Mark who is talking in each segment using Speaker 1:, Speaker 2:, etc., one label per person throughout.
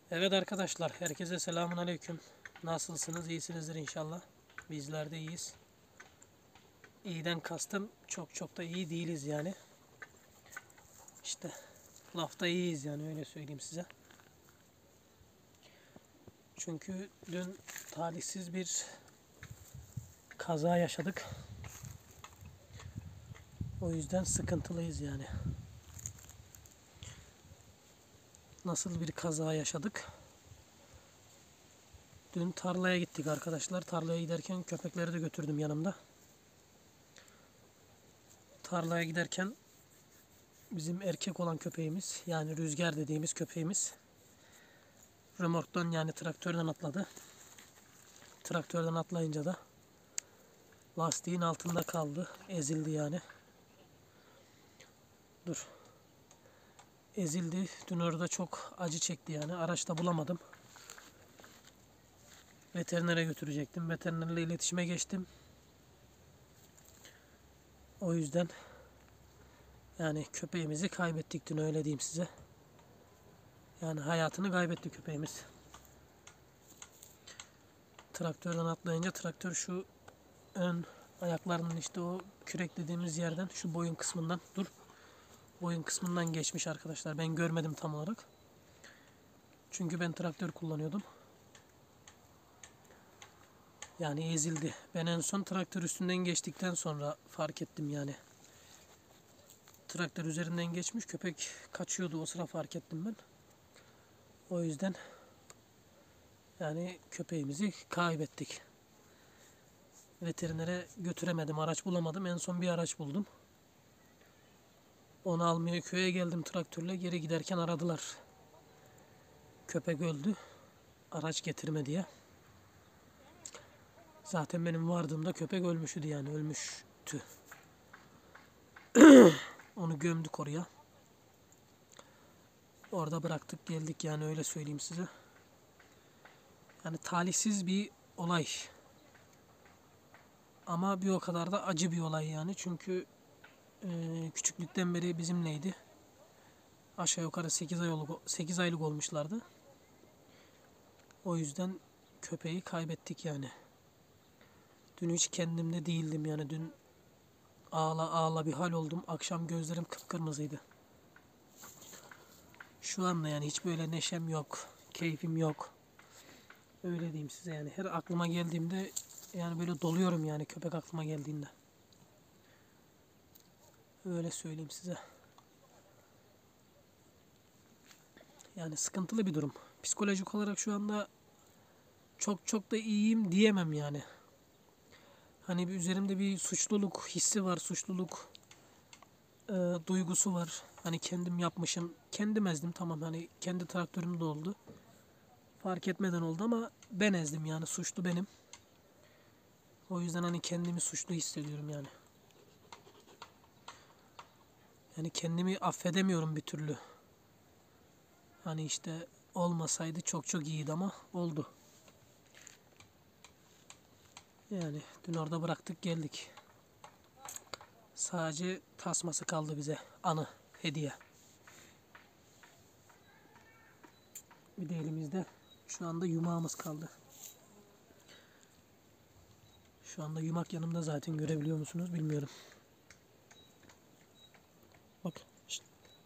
Speaker 1: Evet arkadaşlar, herkese selamun aleyküm. Nasılsınız? İyisinizdir inşallah. Bizler de iyiyiz. İyiden kastım çok da iyi değiliz yani. İşte lafta iyiyiz yani, öyle söyleyeyim size. Çünkü dün talihsiz bir kaza yaşadık. O yüzden sıkıntılıyız yani. Nasıl bir kaza yaşadık? Dün tarlaya gittik arkadaşlar. Tarlaya giderken köpekleri de götürdüm yanımda. Tarlaya giderken bizim erkek olan köpeğimiz, yani Rüzgar dediğimiz köpeğimiz, römorktan yani traktörden atladı. Traktörden atlayınca da lastiğin altında kaldı. Ezildi yani. Dur. Ezildi. Dün orada çok acı çekti yani. Araçta bulamadım. Veterinere götürecektim. Veterinerle iletişime geçtim. O yüzden yani köpeğimizi kaybettik dün, öyle diyeyim size. Yani hayatını kaybetti köpeğimiz. Traktörden atlayınca traktör şu ön ayaklarının işte o kürek dediğimiz yerden, şu boyun kısmından, boyun kısmından geçmiş arkadaşlar. Ben görmedim tam olarak. Çünkü ben traktör kullanıyordum. Yani ezildi. Ben en son traktör üstünden geçtikten sonra fark ettim yani. Traktör üzerinden geçmiş, köpek kaçıyordu, o sıra fark ettim ben. O yüzden yani köpeğimizi kaybettik. Veterinere götüremedim, araç bulamadım. En son bir araç buldum. Onu almaya köye geldim traktörle. Geri giderken aradılar. Köpek öldü. Araç getirme diye. Zaten benim vardığımda köpek ölmüştü yani, ölmüştü. Onu gömdük oraya. Orada bıraktık geldik yani, öyle söyleyeyim size. Yani talihsiz bir olay. Ama bir o kadar da acı bir olay yani. Çünkü küçüklükten beri bizimleydi. Aşağı yukarı 8 aylık olmuşlardı. O yüzden köpeği kaybettik yani. Dün hiç kendimde değildim yani. Dün ağla ağla bir hal oldum. Akşam gözlerim kıpkırmızıydı. Şu anda yani hiç böyle neşem yok. Keyfim yok. Öyle diyeyim size yani. Her aklıma geldiğimde yani böyle doluyorum yani, köpek aklıma geldiğinde. Öyle söyleyeyim size. Yani sıkıntılı bir durum. Psikolojik olarak şu anda çok da iyiyim diyemem yani. Hani bir üzerimde bir suçluluk hissi var, suçluluk duygusu var. Hani kendim yapmışım, kendim ezdim, tamam, hani kendi traktörüm de oldu. Fark etmeden oldu ama ben ezdim yani, suçlu benim. O yüzden hani kendimi suçlu hissediyorum yani. Yani kendimi affedemiyorum bir türlü. Hani işte olmasaydı çok iyiydi ama oldu. Yani dün orada bıraktık geldik. Sadece tasması kaldı bize. Anı, hediye. Bir de elimizde şu anda yumağımız kaldı. Şu anda yumak yanımda, zaten görebiliyor musunuz bilmiyorum. Bak. Şişt.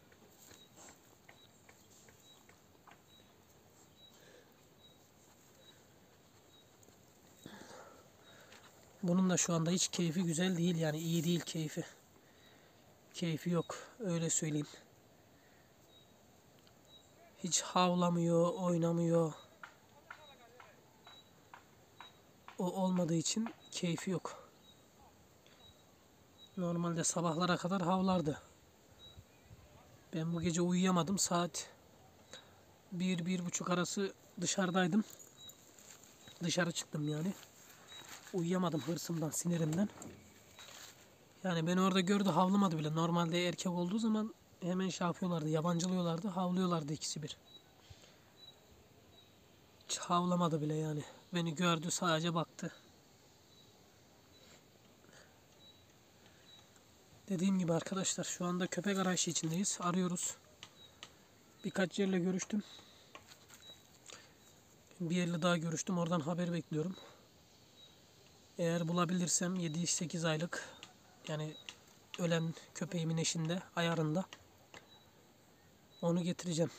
Speaker 1: Bunun da şu anda hiç keyfi güzel değil yani, iyi değil keyfi. Keyfi yok, öyle söyleyeyim. Hiç havlamıyor, oynamıyor. O olmadığı için keyfi yok. Normalde sabahlara kadar havlardı. Ben bu gece uyuyamadım. Saat 1-1.30 arası dışarıdaydım. Dışarı çıktım yani. Uyuyamadım hırsımdan, sinirimden. Yani beni orada gördü, havlamadı bile. Normalde erkek olduğu zaman hemen şey yapıyorlardı, yabancılıyorlardı, havlıyorlardı ikisi bir. Hiç havlamadı bile yani. Beni gördü, sadece baktı. Dediğim gibi arkadaşlar, şu anda köpek arayışı içindeyiz. Arıyoruz. Birkaç yerle görüştüm. Bir yerle daha görüştüm. Oradan haber bekliyorum. Eğer bulabilirsem 7-8 aylık, yani ölen köpeğimin eşinde, ayarında, onu getireceğim.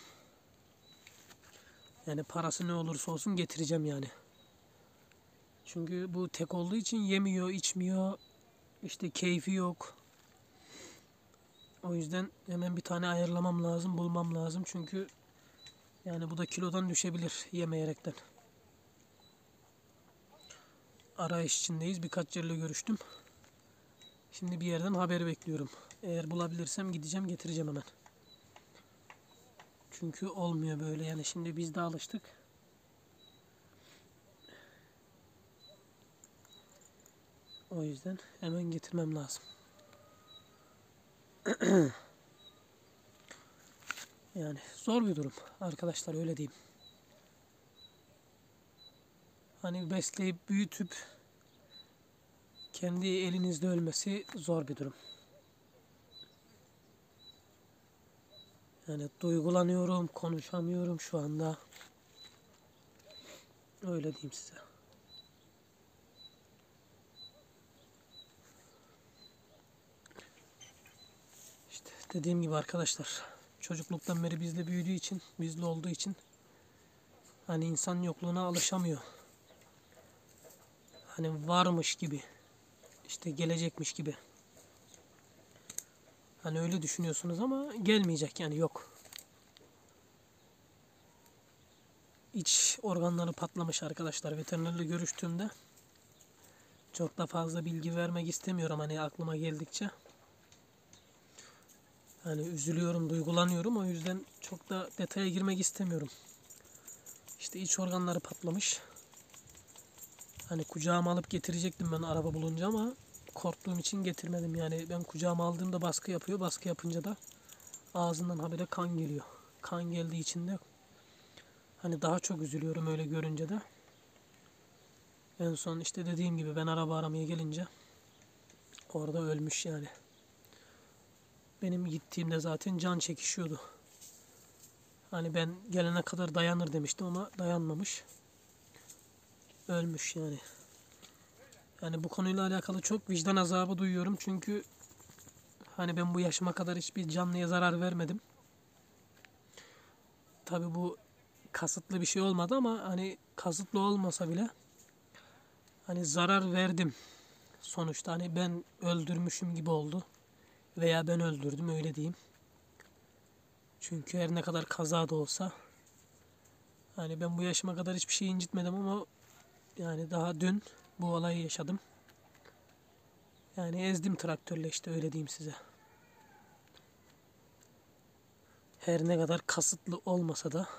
Speaker 1: Yani parası ne olursa olsun getireceğim yani. Çünkü bu tek olduğu için yemiyor, içmiyor. İşte keyfi yok. O yüzden hemen bir tane ayarlamam lazım, bulmam lazım. Çünkü yani bu da kilodan düşebilir yemeyerekten. Arayış içindeyiz. Birkaç yerle görüştüm. Şimdi bir yerden haber bekliyorum. Eğer bulabilirsem gideceğim, getireceğim hemen. Çünkü olmuyor böyle, yani şimdi biz de alıştık. O yüzden hemen getirmem lazım. Yani zor bir durum arkadaşlar, öyle diyeyim. Hani besleyip büyütüp kendi elinizde ölmesi zor bir durum. Yani duygulanıyorum, konuşamıyorum şu anda. Öyle diyeyim size. İşte dediğim gibi arkadaşlar, çocukluktan beri bizle büyüdüğü için, bizle olduğu için hani insan yokluğuna alışamıyor. Hani varmış gibi, işte gelecekmiş gibi. Hani öyle düşünüyorsunuz ama gelmeyecek, yani yok. İç organları patlamış arkadaşlar. Veterinerle görüştüğümde, çok da fazla bilgi vermek istemiyorum hani aklıma geldikçe. Hani üzülüyorum, duygulanıyorum, o yüzden çok da detaya girmek istemiyorum. İşte iç organları patlamış. Hani kucağıma alıp getirecektim ben araba bulunca ama korktuğum için getirmedim. Yani ben kucağıma aldığımda baskı yapıyor. Baskı yapınca da ağzından habire kan geliyor. Kan geldiği için de hani daha çok üzülüyorum öyle görünce de. En son işte dediğim gibi ben araba aramaya gelince orada ölmüş yani. Benim gittiğimde zaten can çekişiyordu. Hani ben gelene kadar dayanır demiştim ama dayanmamış. Ölmüş yani. Yani bu konuyla alakalı çok vicdan azabı duyuyorum. Çünkü hani ben bu yaşıma kadar hiçbir canlıya zarar vermedim. Tabii bu kasıtlı bir şey olmadı ama hani kasıtlı olmasa bile hani zarar verdim. Sonuçta hani ben öldürmüşüm gibi oldu. Veya ben öldürdüm, öyle diyeyim. Çünkü her ne kadar kaza da olsa hani ben bu yaşıma kadar hiçbir şey incitmedim ama yani daha dün bu olayı yaşadım. Yani ezdim traktörle, işte öyle diyeyim size. Her ne kadar kasıtlı olmasa da,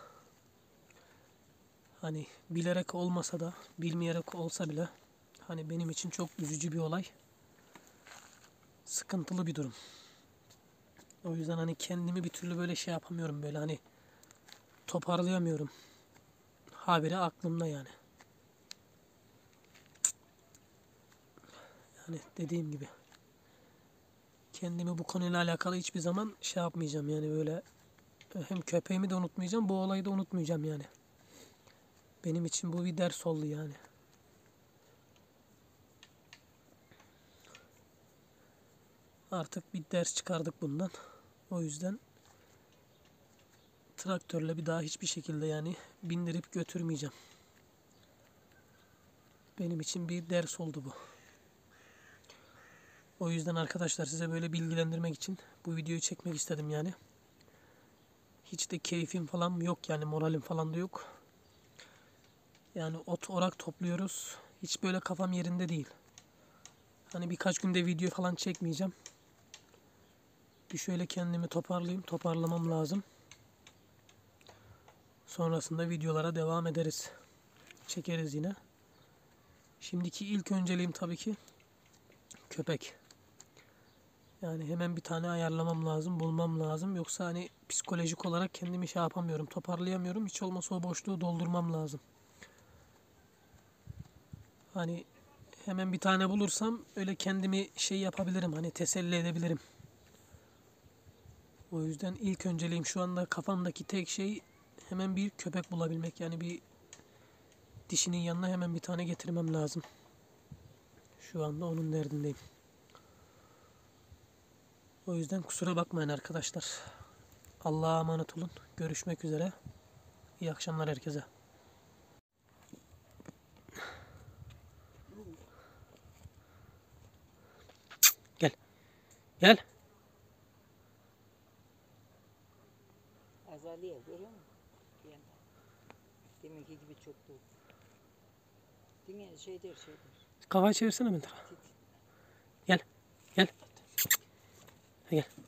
Speaker 1: hani bilerek olmasa da, bilmeyerek olsa bile hani benim için çok üzücü bir olay. Sıkıntılı bir durum. O yüzden hani kendimi bir türlü böyle şey yapamıyorum, böyle hani toparlayamıyorum. Habire aklımda yani. Yani dediğim gibi kendimi bu konuyla alakalı hiçbir zaman şey yapmayacağım yani, böyle hem köpeğimi de unutmayacağım, bu olayı da unutmayacağım yani. Benim için bu bir ders oldu yani. Artık bir ders çıkardık bundan. O yüzden traktörle bir daha hiçbir şekilde yani bindirip götürmeyeceğim. Benim için bir ders oldu bu. O yüzden arkadaşlar size böyle bilgilendirmek için bu videoyu çekmek istedim yani. Hiç de keyfim falan yok yani, moralim falan da yok. Yani ot orak topluyoruz. Hiç böyle kafam yerinde değil. Hani birkaç günde video falan çekmeyeceğim. Bir şöyle kendimi toparlayayım. Toparlamam lazım. Sonrasında videolara devam ederiz. Çekeriz yine. Şimdiki ilk önceliğim tabii ki köpek. Yani hemen bir tane ayarlamam lazım, bulmam lazım. Yoksa hani psikolojik olarak kendimi şey yapamıyorum, toparlayamıyorum. Hiç olmazsa o boşluğu doldurmam lazım. Hani hemen bir tane bulursam öyle kendimi şey yapabilirim, hani teselli edebilirim. O yüzden ilk önceliğim şu anda, kafamdaki tek şey hemen bir köpek bulabilmek. Yani bir dişinin yanına hemen bir tane getirmem lazım. Şu anda onun derdindeyim. O yüzden kusura bakmayın arkadaşlar. Allah'a emanet olun. Görüşmek üzere. İyi akşamlar herkese. Gel. Gel.
Speaker 2: Azalıyor görüyor musun? Deminki gibi çok değil. Dinle şeydir.
Speaker 1: Kafayı çevirsene ben tarafa. Gel. Gel. Gel.